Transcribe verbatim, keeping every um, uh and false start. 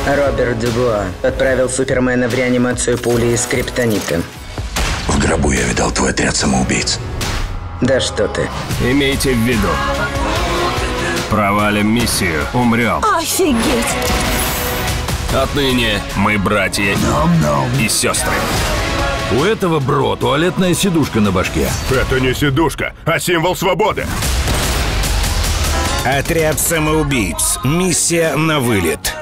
Роберт Дюбуа отправил Супермена в реанимацию пулей из криптонита. В гробу я видал твой отряд самоубийц. Да что ты. Имейте в виду. Провалим миссию, умрем. Офигеть! Отныне мы братья и сестры. У этого бро туалетная сидушка на башке. Это не сидушка, а символ свободы. Отряд самоубийц. Миссия на вылет.